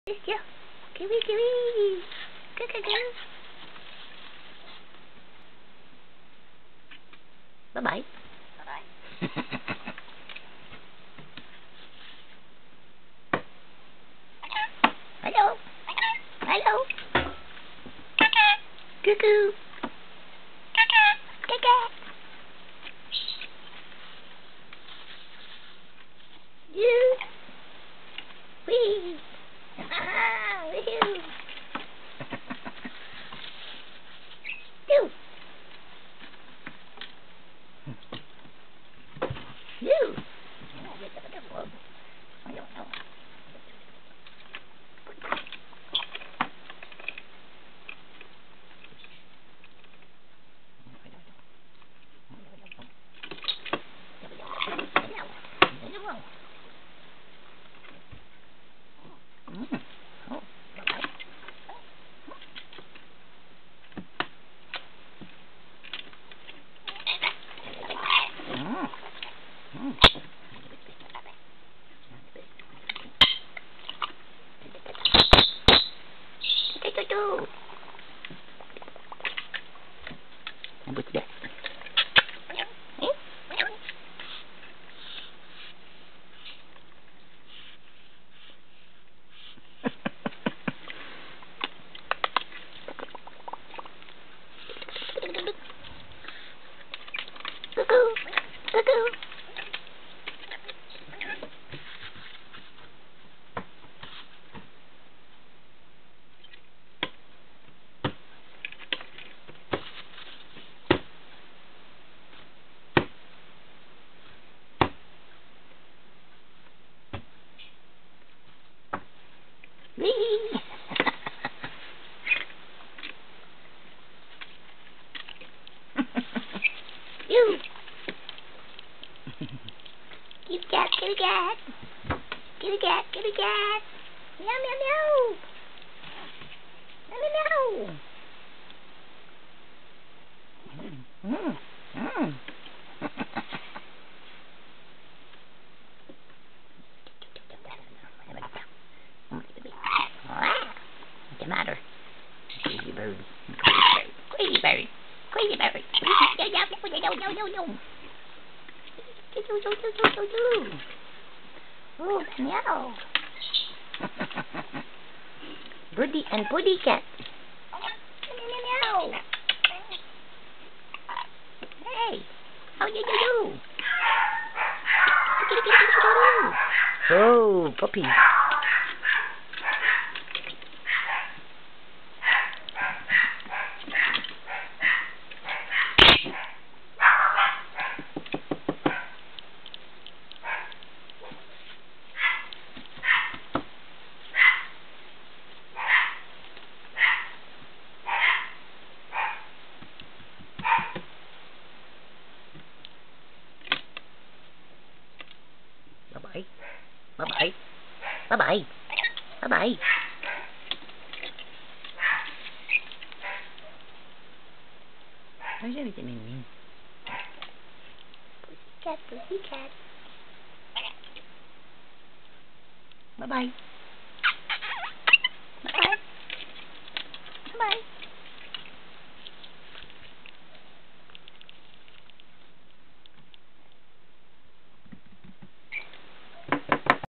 Yes, yeah. Kiwi, kiwi. Go, go, go. Bye-bye. Bye-bye. Hello. Hello. Cuckoo. You. Wee. Wee-hoo. You. You. I don't know. What's that? Cuckoo, cuckoo. Wee. You. Kitty cat, kitty cat. Kitty cat, kitty cat. Meow, meow, meow. Meow, meow, meow. What's the matter? Crazy bird. Crazy bird. Crazy bird. No. Oh, meow. Birdie and Birdie cat. Meow. Hey, how you do? Oh, puppy. Bye-bye. Bye-bye. Bye-bye. Bye-bye. How's everything in me? Pussycat, pussycat. Bye-bye.